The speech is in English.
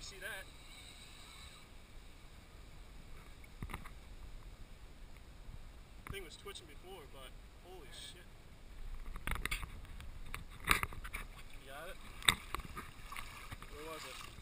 see that. Thing was twitching before, but holy shit. You got it? Where was it?